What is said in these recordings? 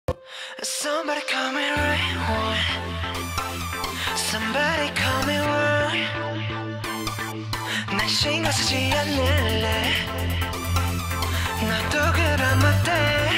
Somebody call me right one. Somebody call me wrong. 날 신경 쓰지 않을래. 나도 그런 어때.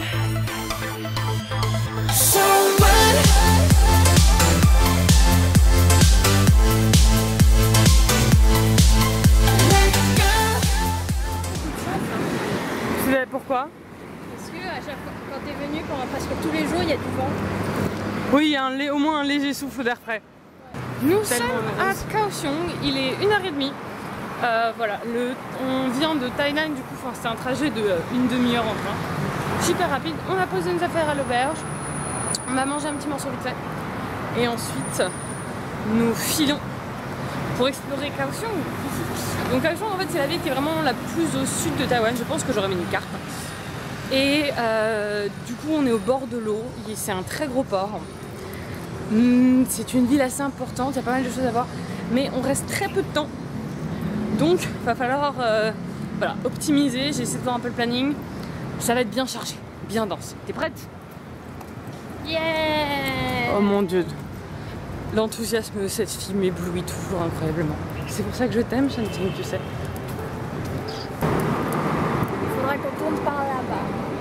Pourquoi? Parce que à chaque fois, quand t'es venu, pendant presque tous les jours, il y a du vent. Oui, il y a au moins un léger souffle d'air frais. Nous sommes à Kaohsiung, il est 1h30. Voilà, on vient de Thaïlande, du coup c'est un trajet de une demi-heure en train. Super rapide, on a posé nos affaires à l'auberge, on va manger un petit morceau vite fait. Et ensuite, nous filons pour explorer Kaohsiung. Donc Kaohsiung en fait c'est la ville qui est vraiment la plus au sud de Taïwan, je pense que j'aurais mis une carte. Et du coup on est au bord de l'eau, c'est un très gros port. C'est une ville assez importante, il y a pas mal de choses à voir, mais on reste très peu de temps. Donc il va falloir voilà, optimiser, j'ai essayé de voir un peu le planning. Ça va être bien chargé, bien dense. T'es prête? Yeah! Oh mon dieu, l'enthousiasme de cette fille m'éblouit toujours incroyablement. C'est pour ça que je t'aime, Shanting, tu sais. Il faudra qu'on tourne par là-bas.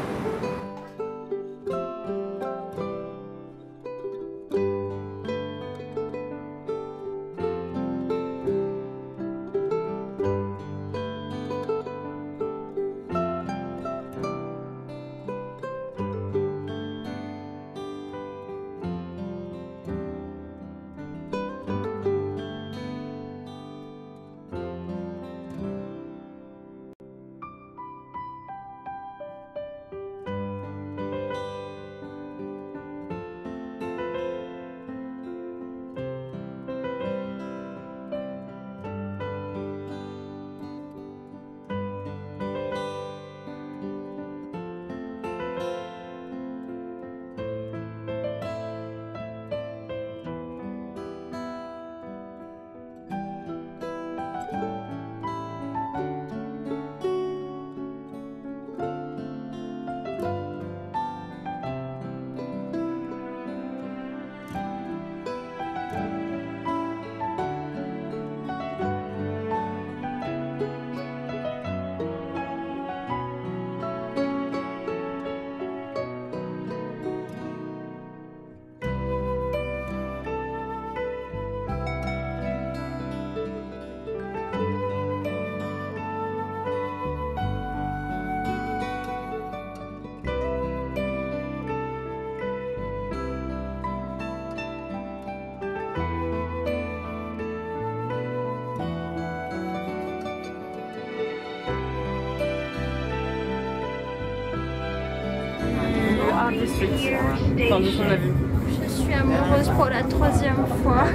Enfin, de son avis. Je suis amoureuse pour la 3e fois.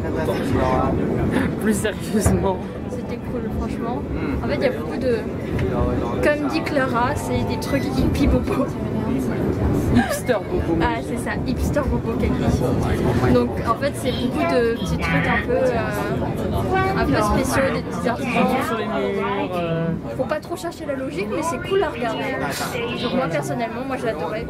Plus sérieusement. C'était cool, franchement. En fait, il y a beaucoup de... Comme dit Clara, c'est des trucs hippie bobo. Hipster bobo. Ah, c'est ça, hipster bobo qu'elle dit. Donc, en fait, c'est beaucoup de petits trucs un peu spéciaux, des petits artisans sur les murs. Faut pas trop chercher la logique, mais c'est cool à regarder. Donc, moi, personnellement, moi, j'ai adoré.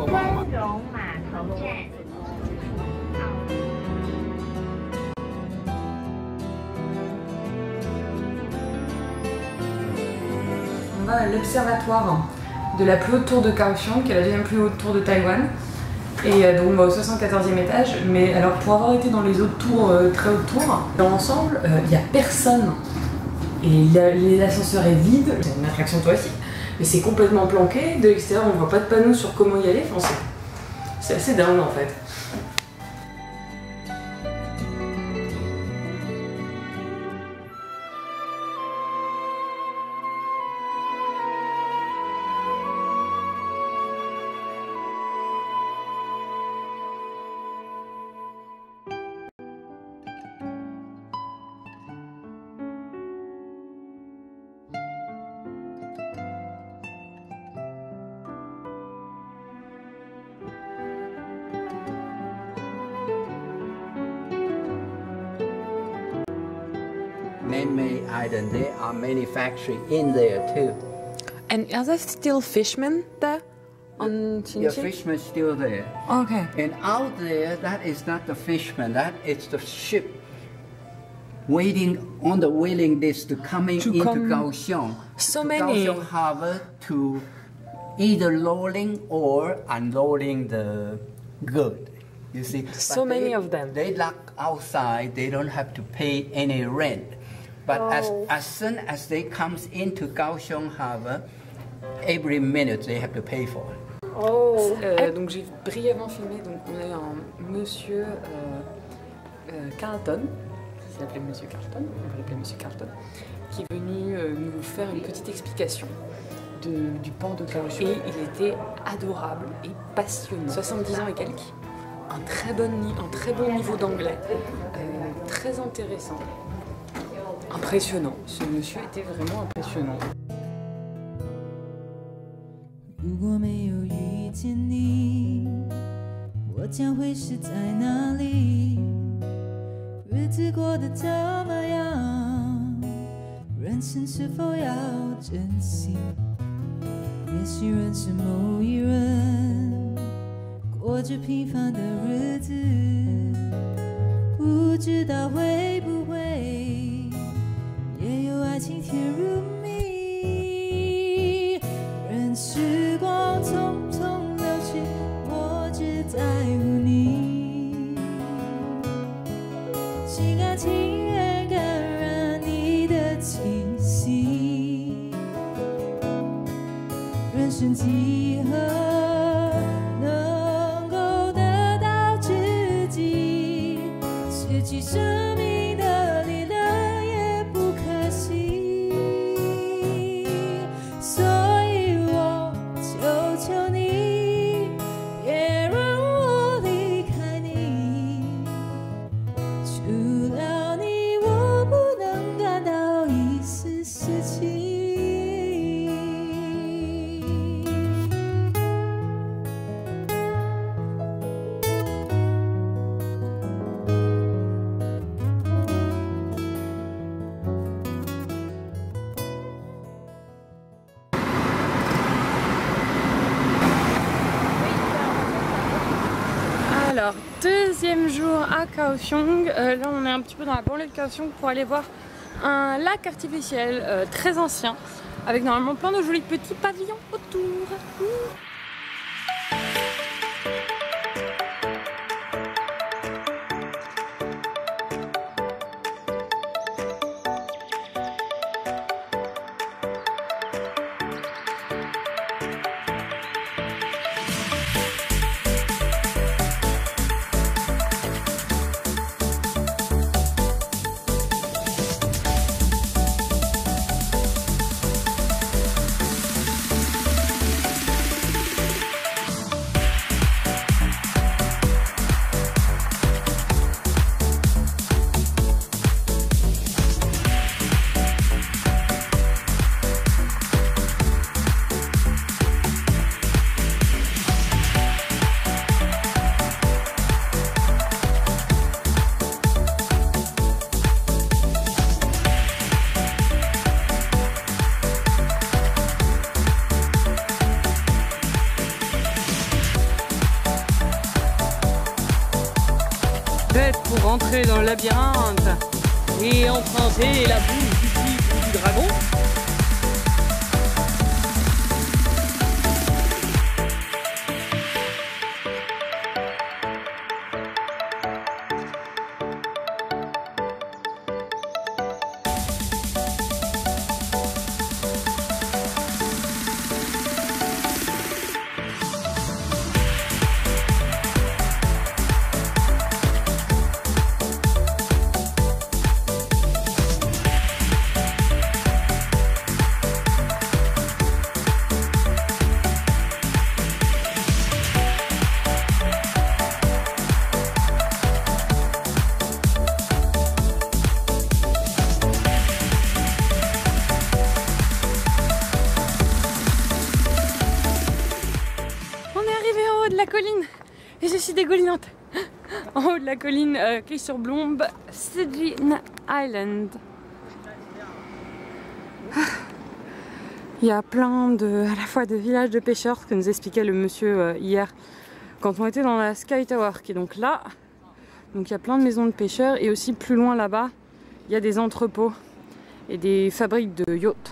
On va à l'observatoire de la plus haute tour de Kaohsiung, qui est la deuxième plus haute tour de Taïwan. Et donc on va au 74e étage. Mais alors pour avoir été dans les autres tours, très hautes tours, dans l'ensemble, il n'y a personne. Et l'ascenseur est vide. C'est une attraction toi aussi. Mais c'est complètement planqué. De l'extérieur, on voit pas de panneau sur comment y aller. Enfin, c'est assez dingue en fait. Man-made island, there are many factories in there too. And are there still fishermen there? on Your fisherman is still there. Okay. And out there, that is not the fisherman, that is the ship waiting on the waiting list to coming into Kaohsiung. So to many. Kaohsiung Harbor to either loading or unloading the good. You see, So many of them. They lock outside. They don't have to pay any rent. But as soon as they comes into Kaohsiung Harbor, every minute they have to pay for it. Oh. Donc j'ai brièvement filmé. Donc on a eu un monsieur Carlton. Il s'appelait Monsieur Carlton. On va l'appeler Monsieur Carlton, qui est venu nous faire une petite explication du port de Kaohsiung. Et il était adorable et passionnant. 70 ans et quelques. Un très bon niveau d'anglais, très intéressant, impressionnant. Ce monsieur était vraiment impressionnant. 如果没有遇见你，我将会是在哪里？日子过得怎么样？人生是否要珍惜？也许认识某一人，过着平凡的日子，不知道会不会也有爱情甜如蜜。任时光匆匆流去，我只在乎你，心甘情愿感染你的气息。人生几何？失去生命的力量也不可惜，所以我求求你，别让我离开你。除了你，我不能感到一丝丝情。 Alors, deuxième jour à Kaohsiung. Là, on est un petit peu dans la banlieue de Kaohsiung pour aller voir un lac artificiel très ancien, avec normalement plein de jolis petits pavillons autour. Pour rentrer dans le labyrinthe et emprunter la bouche du tigre ou du dragon. La colline et je suis dégoulinante en haut de la colline qui est sur Blomb, Sijin Island. Il y a plein à la fois de villages de pêcheurs, ce que nous expliquait le monsieur hier quand on était dans la Sky Tower, qui est donc là. Donc il y a plein de maisons de pêcheurs et aussi plus loin là-bas, il y a des entrepôts et des fabriques de yachts.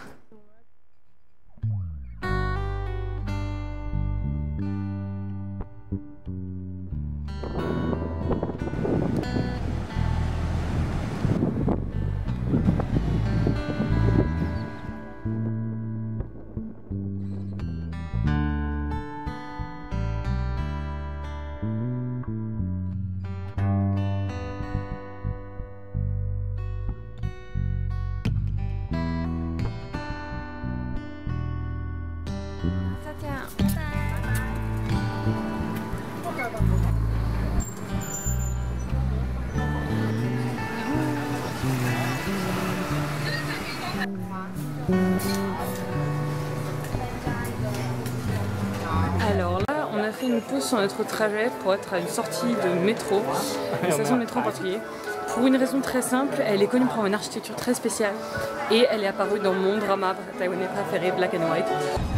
Alors là, on a fait une pause sur notre trajet pour être à une sortie de métro, une station de métro en particulier, pour une raison très simple. Elle est connue pour avoir une architecture très spéciale et elle est apparue dans mon drama taïwanais préféré, Black and White.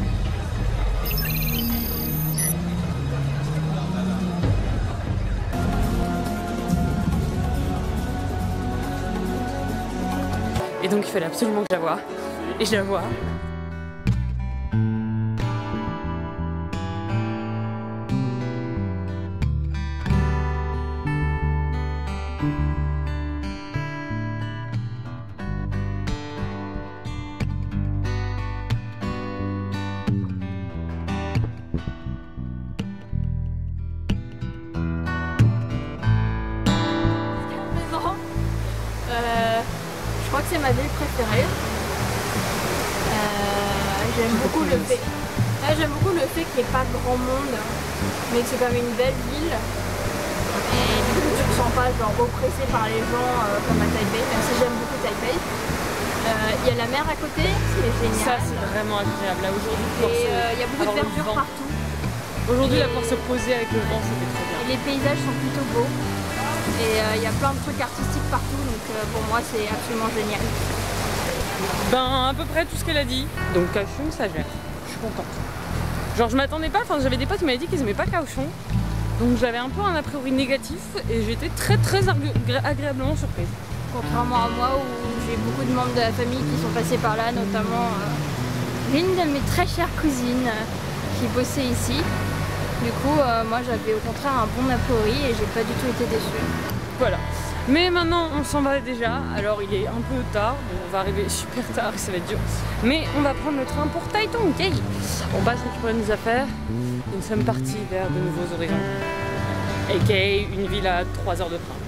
Et donc il fallait absolument que je la voie. Et je la vois. Je crois que c'est ma ville préférée. J'aime beaucoup le fait. J'aime beaucoup le fait qu'il n'y ait pas grand monde, mais que c'est quand même une belle ville. Et du coup, tu ne te sens pas genre oppressé par les gens comme à Taipei, même si j'aime beaucoup Taipei. Il y a la mer à côté, c'est génial. Ça, c'est vraiment agréable. Là aujourd'hui, il y a beaucoup de verdure partout. Aujourd'hui, là, pour se poser avec le vent, c'était très bien. Et les paysages sont plutôt beaux. Et il y a plein de trucs artistiques partout, donc pour moi c'est absolument génial. Ben à peu près tout ce qu'elle a dit. Donc Kaohsiung ça gère, je suis contente. Genre je m'attendais pas, enfin j'avais des potes qui m'avaient dit qu'ils aimaient pas Kaohsiung. Donc j'avais un peu un a priori négatif et j'étais très agréablement surprise. Contrairement à moi où j'ai beaucoup de membres de la famille qui sont passés par là, notamment l'une de mes très chères cousines qui bossait ici. Du coup, moi j'avais au contraire un bon a priori et j'ai pas du tout été déçue. Voilà. Mais maintenant on s'en va déjà. Alors il est un peu tard, on va arriver super tard et ça va être dur. Mais on va prendre le train pour Taitung. Okay. On passe récupérer nos affaires et nous sommes partis vers de nouveaux horizons. A.k.a. une ville à 3 heures de train.